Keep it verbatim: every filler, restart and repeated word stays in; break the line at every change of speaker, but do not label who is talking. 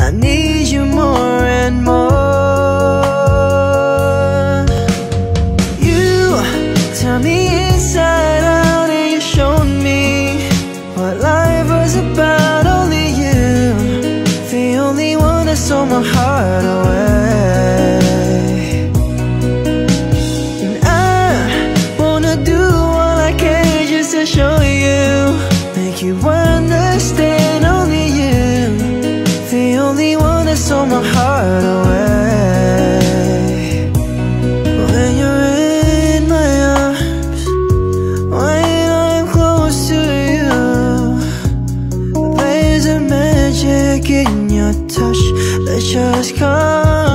I need you more and more. You turned me inside out and you showed me what life was about. Only you, the only one that stole my heart away. And I wanna do all I can just to show you, make you understand. Only you, the only one that stole my heart away. When you're in my arms, when I'm close to you, there's a magic in your touch that just comes.